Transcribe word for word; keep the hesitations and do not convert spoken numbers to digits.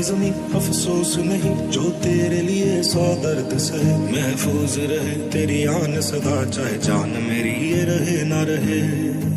जमी अफसोस नहीं, जो तेरे लिए सौ दर्द सहे। महफूज रहे तेरी आन सदा, चाहे जान मेरी ये रहे ना रहे।